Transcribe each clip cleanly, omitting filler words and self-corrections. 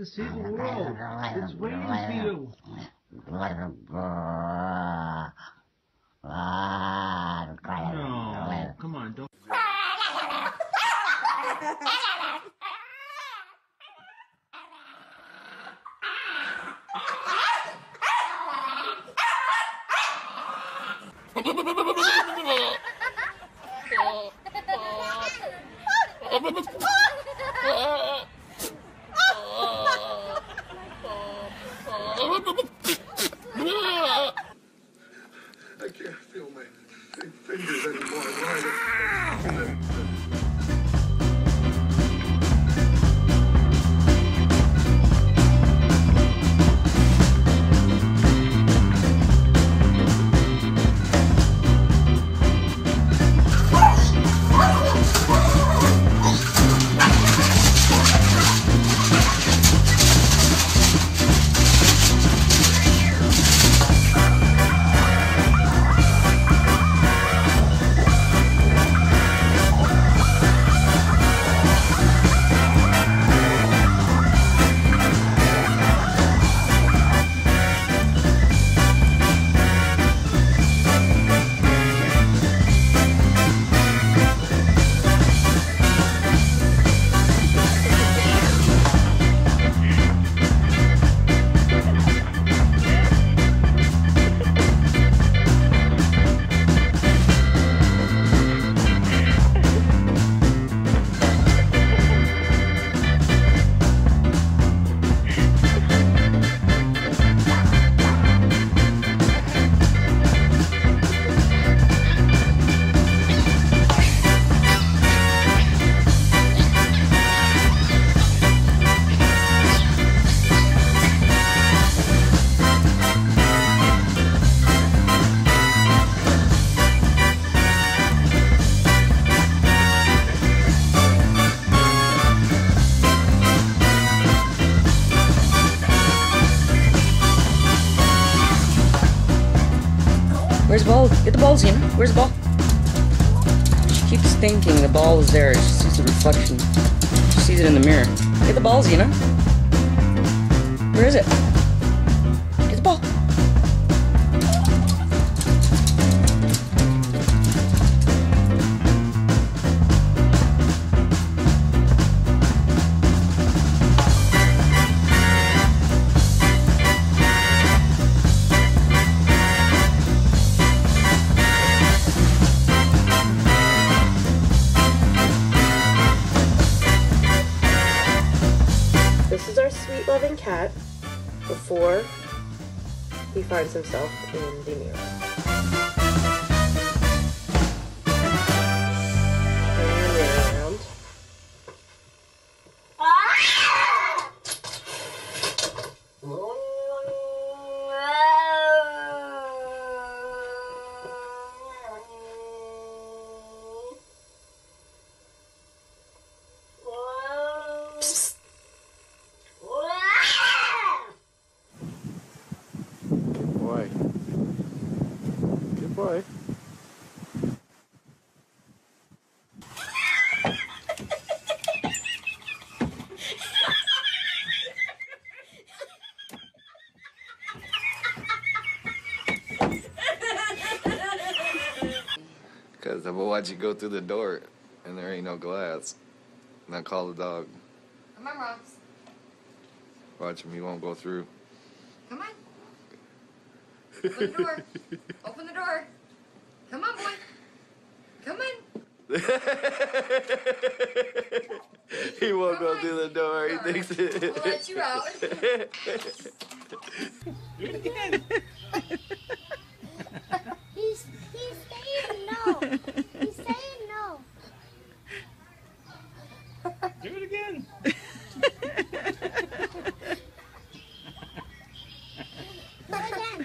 to save the world. It's waiting for you. No, come on, don't. I can't feel my fingers anymore. Where's the ball? Get the balls, Zena. Where's the ball? She keeps thinking the ball is there. She sees the reflection. She sees it in the mirror. Get the ball, Zena. Where is it? Get the ball. This is our sweet loving cat before he finds himself in the mirror. Turn the mirror around. Good boy. Because I'm gonna watch you go through the door and there ain't no glass. And I call the dog. Come on, Rox. Watch him, he won't go through. Come on. Open the door. Open the door. Come on, boy. Come on. He won't Come go on. through the door. He Alright. thinks it. We'll let you out. Do it again. He's saying no. He's saying no. Do it again. Again.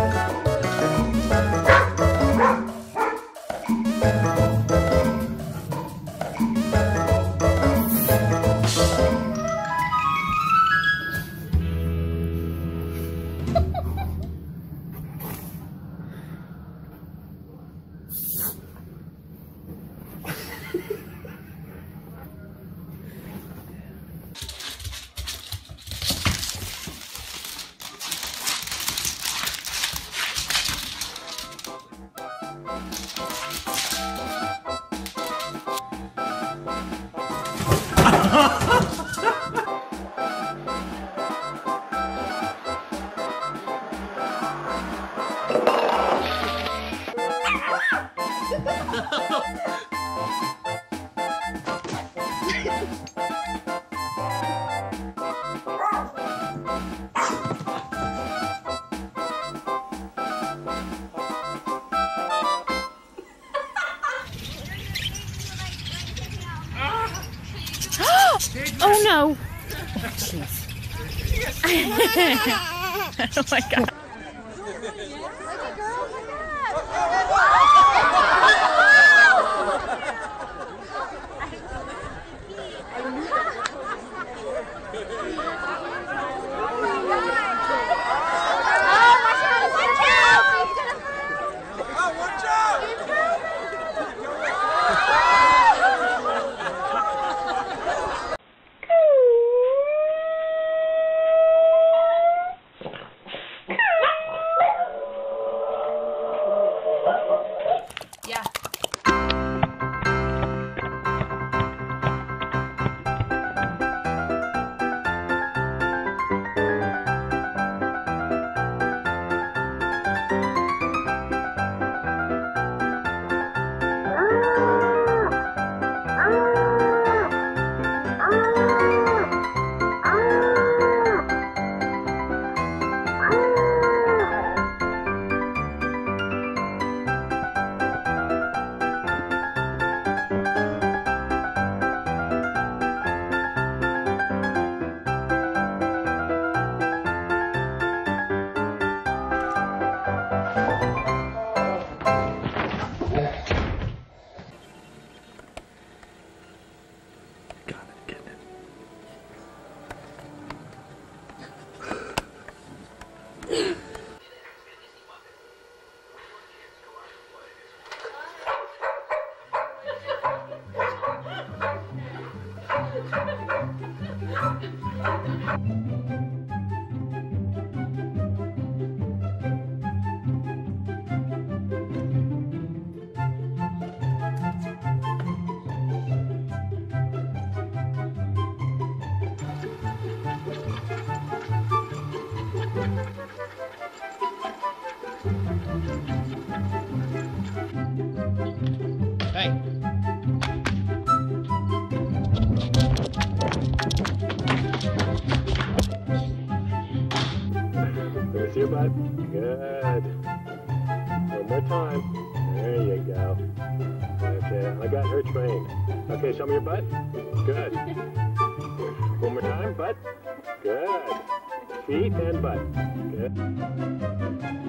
Oh no! Oh my god. There's your butt. Good. One more time. There you go. Okay, I got her trained. Okay, show me your butt. Good. One more time, butt. Good. Feet and butt. Good.